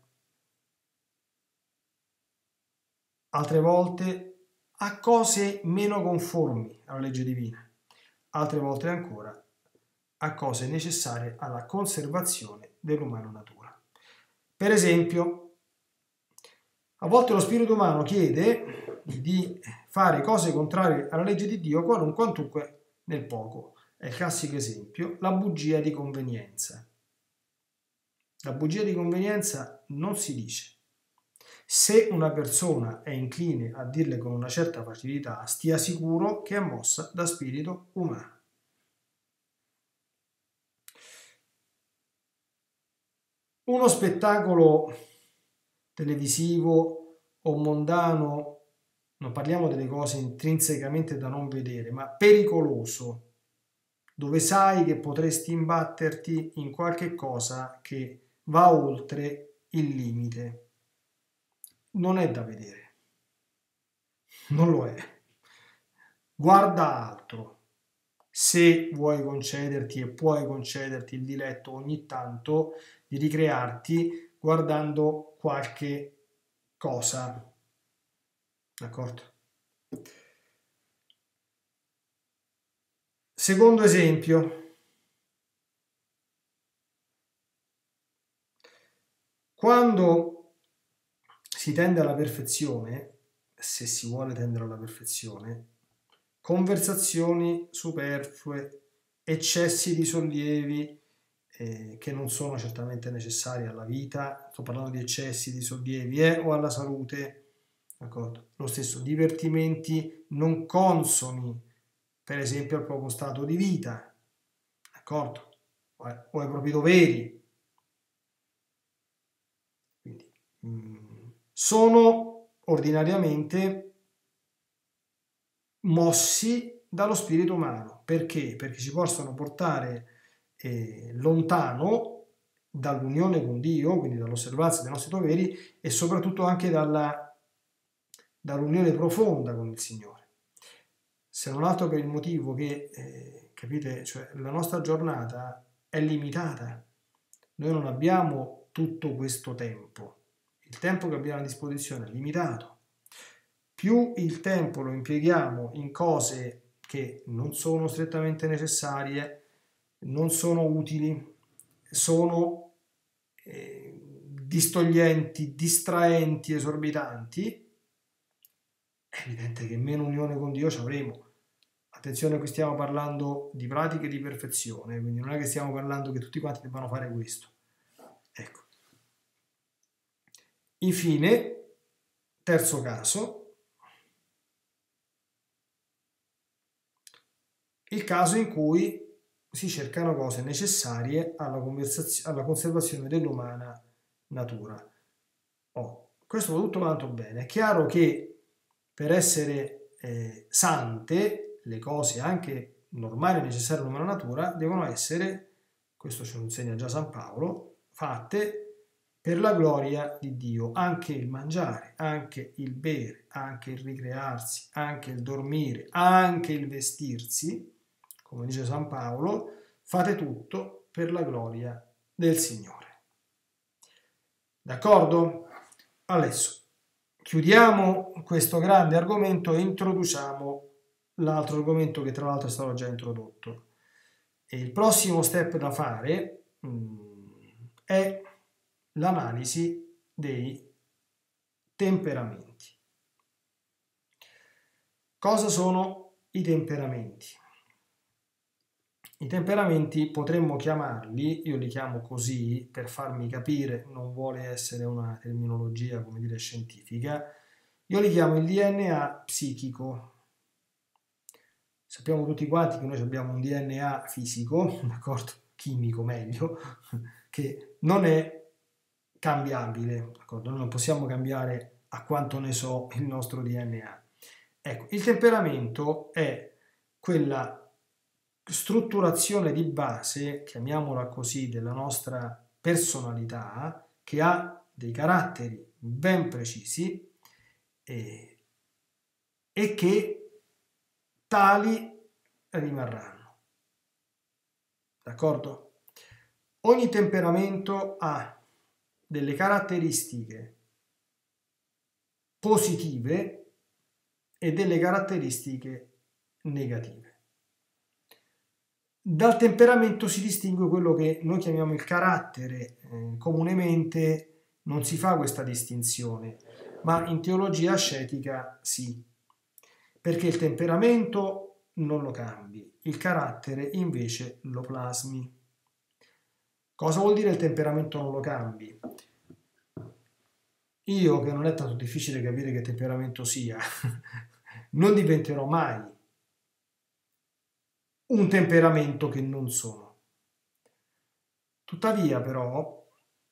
altre volte a cose meno conformi alla legge divina, altre volte ancora a cose necessarie alla conservazione dell'umana natura. Per esempio, a volte lo spirito umano chiede di fare cose contrarie alla legge di Dio quantunque nel poco. è il classico esempio, la bugia di convenienza. La bugia di convenienza non si dice. Se una persona è incline a dirle con una certa facilità, stia sicuro che è mossa da spirito umano. Uno spettacolo televisivo o mondano, non parliamo delle cose intrinsecamente da non vedere, ma pericoloso, dove sai che potresti imbatterti in qualche cosa che va oltre il limite, non è da vedere, non lo è. Guarda altro. Se vuoi concederti e puoi concederti il diletto ogni tanto di ricrearti guardando qualche cosa, d'accordo? Secondo esempio, quando si tende alla perfezione, se si vuole tendere alla perfezione, conversazioni superflue, eccessi di sollievi eh, che non sono certamente necessari alla vita, sto parlando di eccessi di sollievi eh, o alla salute, d'accordo? Lo stesso, divertimenti non consoni, per esempio al proprio stato di vita, d'accordo? O ai propri doveri. Quindi, mh, sono ordinariamente mossi dallo spirito umano. Perché? Perché ci possono portare eh, lontano dall'unione con Dio, quindi dall'osservanza dei nostri doveri e soprattutto anche dalla, dall'unione profonda con il Signore. Se non altro per il motivo che, eh, capite, cioè la nostra giornata è limitata. Noi non abbiamo tutto questo tempo. Il tempo che abbiamo a disposizione è limitato. Più il tempo lo impieghiamo in cose che non sono strettamente necessarie, non sono utili, sono eh, distoglienti, distraenti, esorbitanti, è evidente che meno unione con Dio ci avremo. Attenzione, qui stiamo parlando di pratiche di perfezione, quindi non è che stiamo parlando che tutti quanti debbano fare questo. Ecco. Infine, terzo caso, il caso in cui si cercano cose necessarie alla, alla conservazione dell'umana natura. Oh, questo va tutto quanto bene. È chiaro che per essere eh, sante, le cose anche normali e necessarie all'umana natura devono essere, questo ce lo insegna già San Paolo, fatte per la gloria di Dio. Anche il mangiare, anche il bere, anche il ricrearsi, anche il dormire, anche il vestirsi, come dice San Paolo, fate tutto per la gloria del Signore. D'accordo? Adesso chiudiamo questo grande argomento e introduciamo l'altro argomento che tra l'altro è stato già introdotto. E il prossimo step da fare mh, è l'analisi dei temperamenti. Cosa sono i temperamenti? I temperamenti potremmo chiamarli, io li chiamo così per farmi capire, non vuole essere una terminologia, come dire, scientifica, io li chiamo il D N A psichico. Sappiamo tutti quanti che noi abbiamo un D N A fisico, d'accordo? Chimico meglio, che non è cambiabile, d'accordo? Noi non possiamo cambiare, a quanto ne so, il nostro D N A. Ecco, il temperamento è quella strutturazione di base, chiamiamola così, della nostra personalità, che ha dei caratteri ben precisi e, e che tali rimarranno. D'accordo? Ogni temperamento ha delle caratteristiche positive e delle caratteristiche negative. Dal temperamento si distingue quello che noi chiamiamo il carattere. Eh, comunemente non si fa questa distinzione, ma in teologia ascetica sì, perché il temperamento non lo cambi, il carattere invece lo plasmi. Cosa vuol dire il temperamento non lo cambi? Io, che non è tanto difficile capire che temperamento sia, non diventerò mai un temperamento che non sono. Tuttavia, però,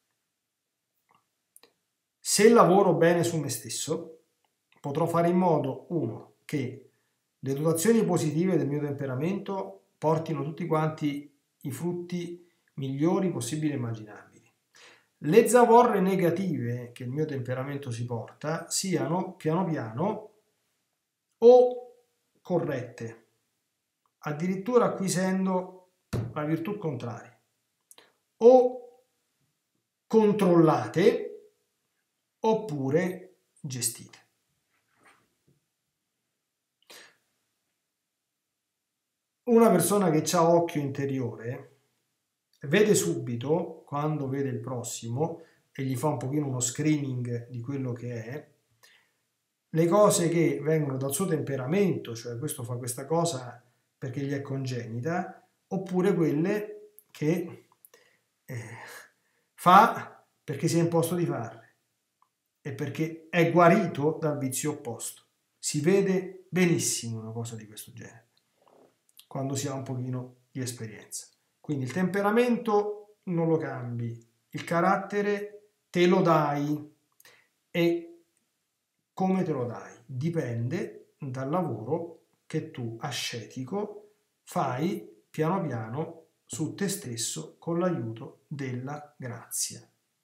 se lavoro bene su me stesso, potrò fare in modo, uno, che le dotazioni positive del mio temperamento portino tutti quanti i frutti migliori possibili e immaginabili. Le zavorre negative che il mio temperamento si porta siano piano piano o corrette, addirittura acquisendo la virtù contraria, o controllate oppure gestite. Una persona che ha occhio interiore vede subito, quando vede il prossimo e gli fa un pochino uno screening di quello che è, le cose che vengono dal suo temperamento, cioè questo fa questa cosa perché gli è congenita, oppure quelle che eh, fa perché si è imposto di farle e perché è guarito dal vizio opposto. Si vede benissimo una cosa di questo genere quando si ha un pochino di esperienza. Quindi il temperamento non lo cambi, il carattere te lo dai, e come te lo dai dipende dal lavoro che tu, ascetico, fai piano piano su te stesso con l'aiuto della grazia.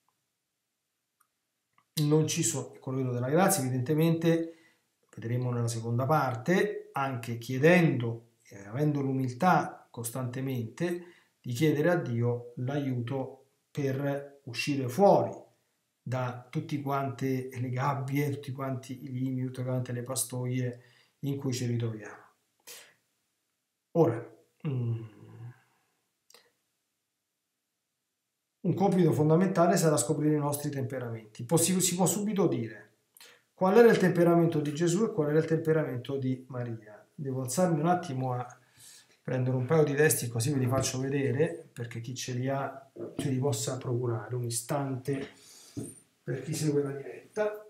Non ci sono, con l'aiuto della grazia, evidentemente, vedremo nella seconda parte, anche chiedendo e avendo l'umiltà costantemente di chiedere a Dio l'aiuto per uscire fuori da tutte quante le gabbie, tutti quanti i limiti, tutte quante le pastoie in cui ci ritroviamo. Ora, un compito fondamentale sarà scoprire i nostri temperamenti. Si può subito dire qual era il temperamento di Gesù e qual era il temperamento di Maria. Devo alzarmi un attimo a prendere un paio di testi così ve li faccio vedere, perché chi ce li ha ce li possa procurare. Un istante per chi segue la diretta.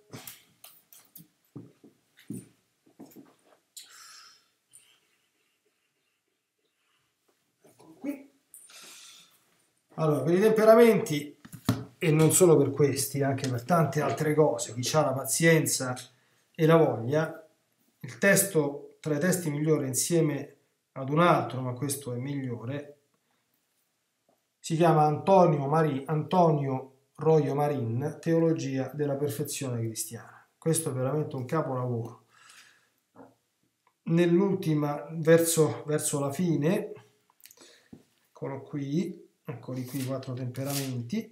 Eccolo qui. Allora, per i temperamenti, e non solo per questi, anche per tante altre cose, chi ha la pazienza e la voglia, il testo, tra i testi migliori insieme ad un altro, ma questo è migliore, si chiama Antonio, Mari, Antonio Royo Marin, Teologia della perfezione cristiana. Questo è veramente un capolavoro. Nell'ultima, verso, verso la fine, eccolo qui, eccoli qui i quattro temperamenti,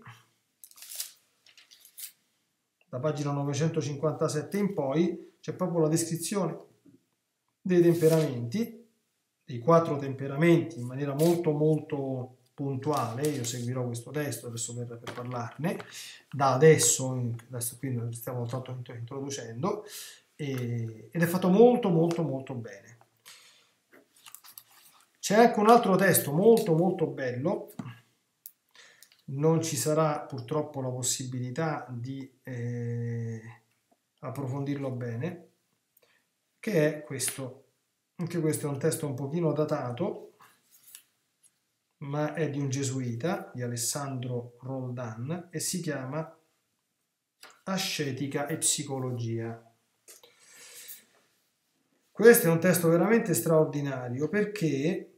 da pagina novecentocinquantasette in poi c'è proprio la descrizione dei temperamenti, dei quattro temperamenti in maniera molto molto puntuale. Io seguirò questo testo adesso per, per parlarne da adesso, adesso qui stiamo tanto introducendo, e, ed è fatto molto molto molto bene. C'è anche un altro testo molto molto bello, non ci sarà purtroppo la possibilità di eh, approfondirlo bene, che è questo. Anche questo è un testo un pochino datato, ma è di un gesuita, di Alessandro Roldan, e si chiama Ascetica e psicologia. Questo è un testo veramente straordinario perché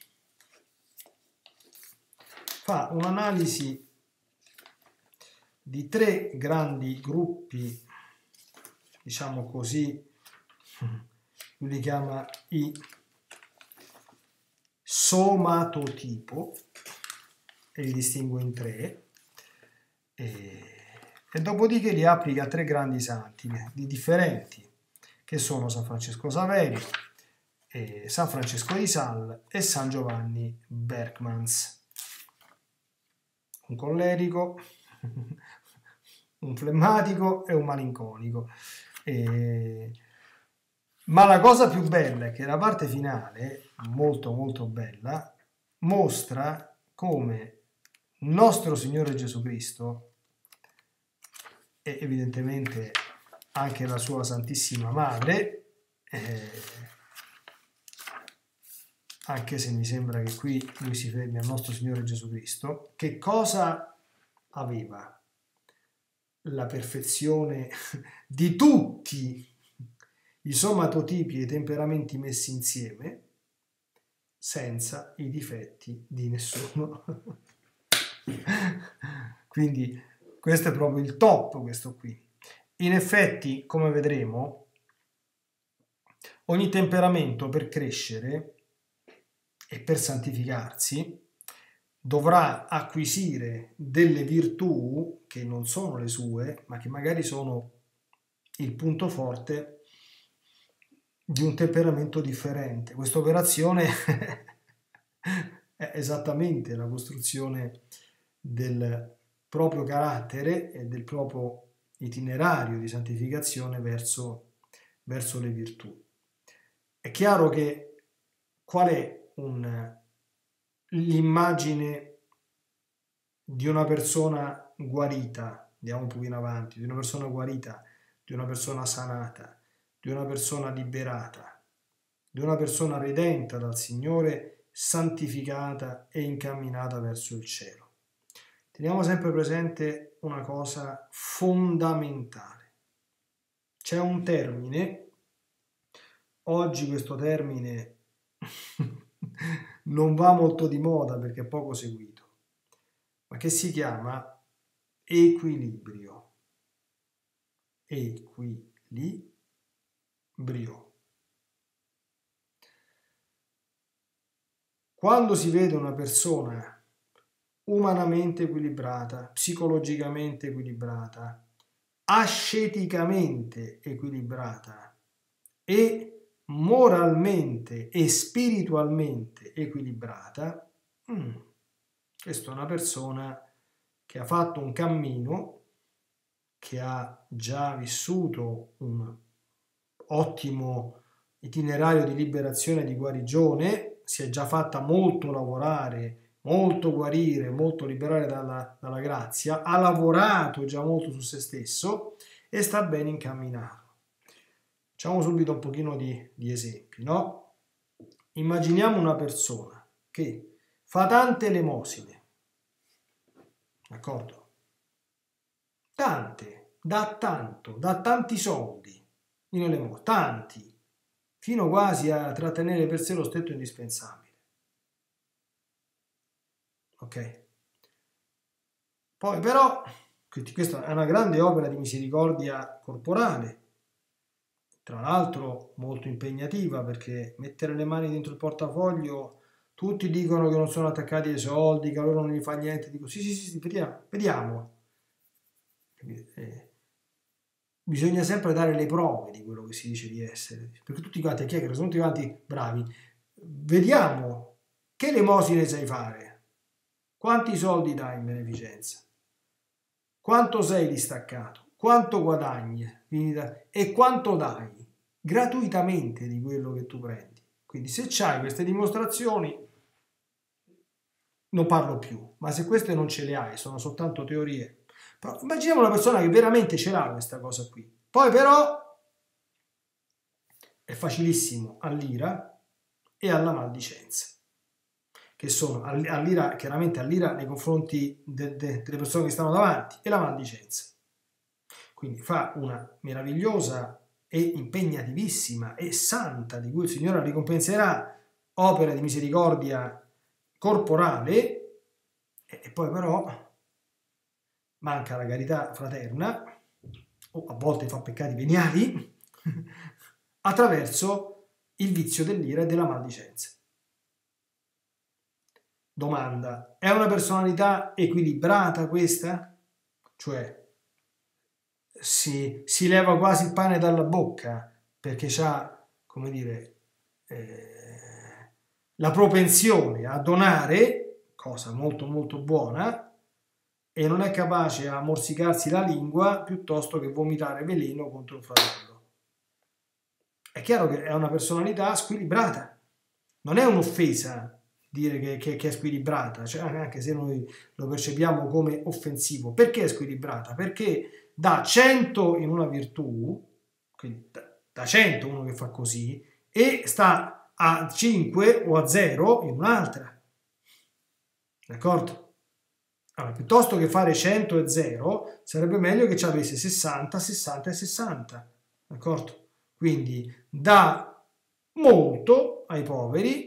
fa un'analisi di tre grandi gruppi, diciamo così, lui li chiama i somatotipo e li distingue in tre, e, e dopodiché li applica a tre grandi santi di differenti, che sono San Francesco Saverio, eh, San Francesco di Sales e San Giovanni Berkmans. Un collerico, un flemmatico e un malinconico. E Ma la cosa più bella è che la parte finale, molto molto bella, mostra come nostro Signore Gesù Cristo e evidentemente anche la sua Santissima Madre, eh, anche se mi sembra che qui lui si fermi al nostro Signore Gesù Cristo, che cosa aveva? La perfezione di tutti i somatotipi e i temperamenti messi insieme, senza i difetti di nessuno. Quindi questo è proprio il top, questo qui. In effetti, come vedremo, ogni temperamento per crescere e per santificarsi dovrà acquisire delle virtù che non sono le sue, ma che magari sono il punto forte di un temperamento differente. Questa operazione è esattamente la costruzione del proprio carattere e del proprio itinerario di santificazione verso, verso le virtù. È chiaro che qual è un, l'immagine di una persona guarita, andiamo un pochino avanti, di una persona guarita, di una persona sanata, di una persona liberata, di una persona redenta dal Signore, santificata e incamminata verso il cielo. Teniamo sempre presente una cosa fondamentale. C'è un termine, oggi questo termine non va molto di moda perché è poco seguito, ma che si chiama equilibrio. Equilibrio. Quando si vede una persona umanamente equilibrata, psicologicamente equilibrata, asceticamente equilibrata e moralmente e spiritualmente equilibrata, mm, questa è una persona che ha fatto un cammino, che ha già vissuto un ottimo itinerario di liberazione e di guarigione, si è già fatta molto lavorare, molto guarire, molto liberare dalla, dalla grazia, ha lavorato già molto su se stesso e sta ben incamminato. Facciamo subito un pochino di, di esempi, no? Immaginiamo una persona che fa tante elemosine, d'accordo? Tante, dà tanto, dà tanti soldi in elemosine, tanti, fino quasi a trattenere per sé lo stretto indispensabile. Ok? Poi però, questa è una grande opera di misericordia corporale, tra l'altro molto impegnativa, perché mettere le mani dentro il portafoglio, tutti dicono che non sono attaccati ai soldi, che a loro non gli fa niente, dico sì sì sì, vediamo, vediamo. Eh, bisogna sempre dare le prove di quello che si dice di essere, perché tutti quanti a chiacchierare, sono tutti quanti bravi. Vediamo che elemosine sai fare, quanti soldi dai in beneficenza, quanto sei distaccato, quanto guadagni e quanto dai gratuitamente di quello che tu prendi. Quindi se c'hai queste dimostrazioni non parlo più, ma se queste non ce le hai, sono soltanto teorie. Però immaginiamo una persona che veramente ce l'ha questa cosa qui. Poi però è facilissimo all'ira e alla maldicenza, che sono all'ira, chiaramente all'ira nei confronti de, de, delle persone che stanno davanti, e la maldicenza. Quindi fa una meravigliosa e impegnativissima e santa, di cui il Signore la ricompenserà, opera di misericordia corporale, e poi però manca la carità fraterna, o a volte fa peccati veniali, attraverso il vizio dell'ira e della maldicenza. Domanda: è una personalità equilibrata questa? Cioè si, si leva quasi il pane dalla bocca perché ha, come dire, eh, la propensione a donare, cosa molto molto buona, e non è capace a morsicarsi la lingua piuttosto che vomitare veleno contro un fratello. è chiaro che è una personalità squilibrata. Non è un'offesa dire che, che, che è squilibrata, cioè, anche se noi lo percepiamo come offensivo. Perché è squilibrata? Perché da cento in una virtù, quindi da, da cento uno che fa così, e sta a cinque o a zero in un'altra. D'accordo? Allora, piuttosto che fare cento e zero, sarebbe meglio che ci avesse sessanta, sessanta e sessanta. D'accordo? Quindi dà molto ai poveri,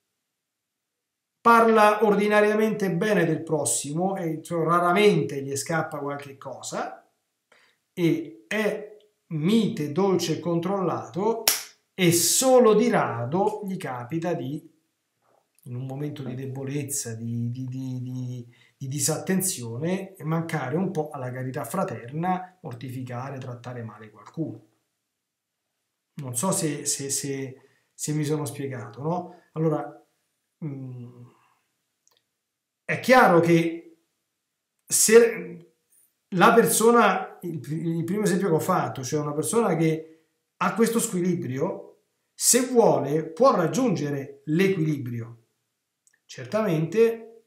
parla ordinariamente bene del prossimo e cioè, raramente gli scappa qualche cosa, e è mite, dolce e controllato, e solo di rado gli capita di, in un momento di debolezza, di, di, di, di, di disattenzione, mancare un po' alla carità fraterna, mortificare, trattare male qualcuno. Non so se, se, se, se mi sono spiegato, no? Allora, mh, è chiaro che se la persona, il, il primo esempio che ho fatto, cioè una persona che ha questo squilibrio, se vuole può raggiungere l'equilibrio. Certamente,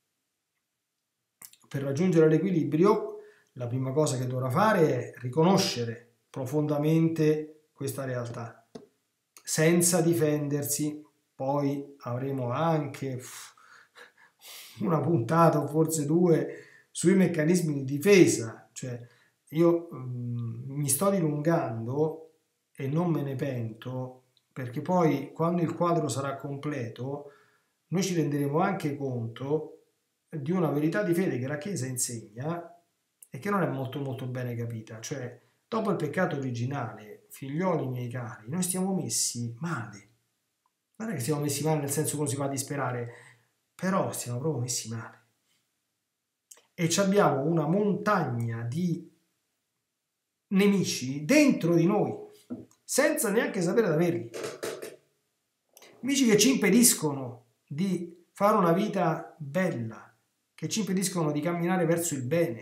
per raggiungere l'equilibrio, la prima cosa che dovrà fare è riconoscere profondamente questa realtà, senza difendersi. Poi avremo anche una puntata o forse due sui meccanismi di difesa, cioè io mh, mi sto dilungando e non me ne pento, perché poi quando il quadro sarà completo noi ci renderemo anche conto di una verità di fede che la Chiesa insegna e che non è molto molto bene capita, cioè dopo il peccato originale, figlioli miei cari, noi stiamo messi male. Non è che siamo messi male nel senso che uno si va a disperare, però stiamo proprio messi male. E abbiamo una montagna di nemici dentro di noi, senza neanche sapere di averli. Nemici che ci impediscono di fare una vita bella, che ci impediscono di camminare verso il bene.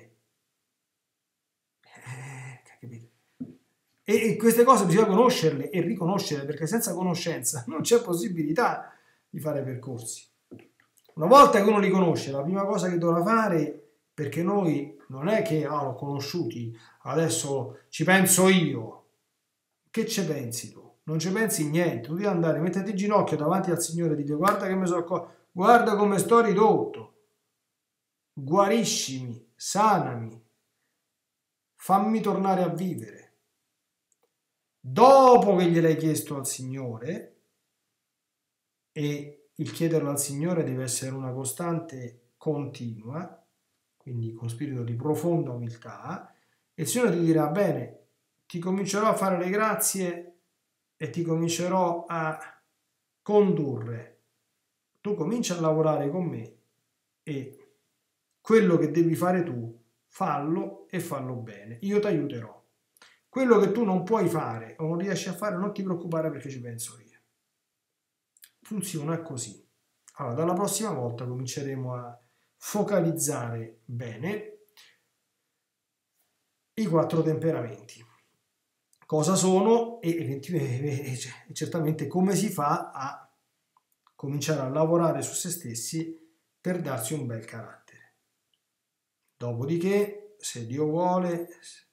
Eh, capite? E queste cose bisogna conoscerle e riconoscerle, perché senza conoscenza non c'è possibilità di fare percorsi. Una volta che uno li conosce, la prima cosa che dovrà fare, perché noi non è che ah, l'ho conosciuti, adesso ci penso io. Che ci pensi tu? Non ci pensi niente, tu devi andare, mettiti in ginocchio davanti al Signore e dire guarda che mi so co- guarda come sto ridotto, guariscimi, sanami, fammi tornare a vivere. Dopo che gliel'hai chiesto al Signore, e il chiederlo al Signore deve essere una costante continua, quindi con spirito di profonda umiltà, e il Signore ti dirà bene, ti comincerò a fare le grazie e ti comincerò a condurre. Tu comincia a lavorare con me e quello che devi fare tu, fallo e fallo bene. Io ti aiuterò. Quello che tu non puoi fare o non riesci a fare, non ti preoccupare perché ci penso io. Funziona così. Allora, dalla prossima volta cominceremo a focalizzare bene i quattro temperamenti. Cosa sono e, e, e certamente come si fa a cominciare a lavorare su se stessi per darsi un bel carattere. Dopodiché, se Dio vuole,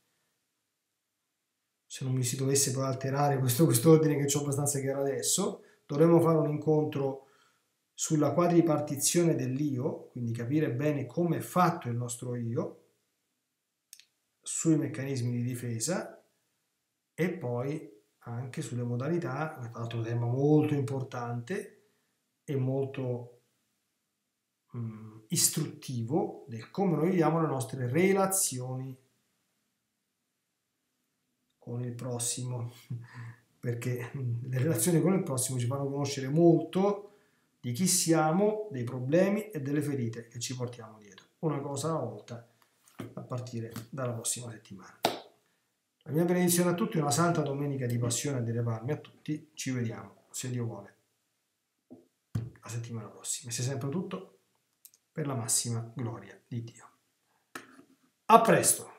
se non mi si dovesse poi alterare questo ordine che ho abbastanza chiaro adesso, dovremo fare un incontro sulla quadripartizione dell'io, quindi capire bene come è fatto il nostro io, sui meccanismi di difesa e poi anche sulle modalità, un altro tema molto importante e molto mh, istruttivo del come noi viviamo le nostre relazioni con il prossimo, perché le relazioni con il prossimo ci fanno conoscere molto di chi siamo, dei problemi e delle ferite che ci portiamo dietro, una cosa alla volta, a partire dalla prossima settimana. La mia benedizione a tutti, una santa domenica di passione e delle palme a tutti, ci vediamo, se Dio vuole, la settimana prossima. Sia sempre tutto per la massima gloria di Dio. A presto!